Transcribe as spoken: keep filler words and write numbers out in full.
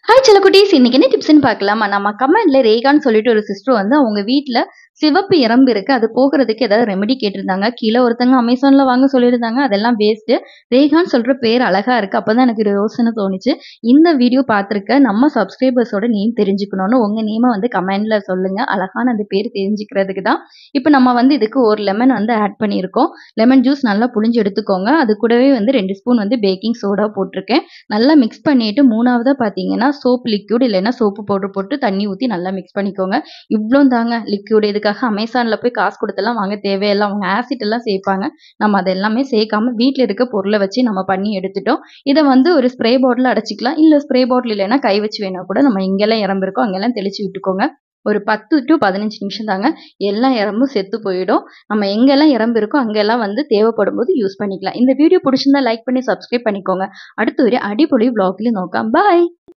Hi செல்லக்குட்டீஸ், இன்னைக்கு என்ன டிப்ஸ்ன்னு பார்க்கலாமா? நம்ம கமெண்ட்ல ரேகான்னு சொல்லிட்டு ஒரு சிஸ்டர் வந்து அவங்க வீட்ல சிவப்பு எறும்பு இருக்கு. அது போக்குறதுக்கு ஏதாவது ரெமெடி கேட்டிருந்தாங்க. கீழ ஒருத்தங்க அமேசான்ல வாங்க சொல்லியிருந்தாங்க. அதெல்லாம் வேஸ்ட்டு. ரேகான்னு சொல்ற பேர் அழகா இருக்கு. அப்பதான் எனக்கு ஒரு யோசனை தோணுச்சு. இந்த வீடியோ பார்த்திருக்க நம்ம சப்ஸ்கிரைபர்ஸோட நேம் தெரிஞ்சுக்கணும்னு உங்க நேம வந்து கமெண்ட்ல சொல்லுங்க. அழகான அந்த பேர் தெரிஞ்சுக்கிறதுக்கு தான். இப்ப நம்ம வந்து இதுக்கு ஒரு லெமன் வந்து ஆட் பண்ணியிருக்கோம். லெமன் ஜூஸ் நல்லா புழிஞ்சு எடுத்துக்கோங்க. அது கூடவே வந்து ரெண்டு ஸ்பூன் வந்து பேக்கிங் சோடா போட்டிருக்கேன். நல்லா மிக்ஸ் பண்ணிட்டு மூணாவதா பார்த்தீங்கன்னா, சோப் லிக்விட் இல்லைன்னா சோப்பு பவுடர் போட்டு தண்ணி ஊத்தி நல்லா மிக்ஸ் பண்ணிக்கோங்க. இவ்ளோ தாங்க லிக்விட். இதுக்காக அமேசான்ல போய் காசு குடுத்தெல்லாம் வாங்க தேவையில்ல. அவங்க ஆசிட் எல்லாம் சேர்ப்பாங்க. நம்ம அது எல்லாமே சேர்க்காம வீட்ல இருக்க பொருள வச்சு நம்ம பண்ணி எடுத்துட்டோம். இத வந்து ஒரு ஸ்ப்ரே பாட்டில்ல அடைச்சுக்கலாம். இல்ல ஸ்ப்ரே பாட்டில் இல்லைன்னா கை வச்சு வேணா கூட நம்ம எங்கெல்லாம் எறும்பு இருக்கோ அங்கெல்லாம் தெளிச்சு விட்டுக்கோங்க. ஒரு பத்து டூ பதினஞ்சு நிமிஷம் தாங்க. எல்லா எறும்பும் செத்து போயிடும். நம்ம எங்கெல்லாம் எறும்பு இருக்கோ அங்கெல்லாம் வந்து தேவைப்படும்போது யூஸ் பண்ணிக்கலாம். இந்த வீடியோ புடிச்சிருந்தா லைக் பண்ணி சப்ஸ்கிரைப் பண்ணிக்கோங்க. அடுத்து ஒரு அடிப்பொலி வ்ளாக்ல நோക്കാം. பாய்.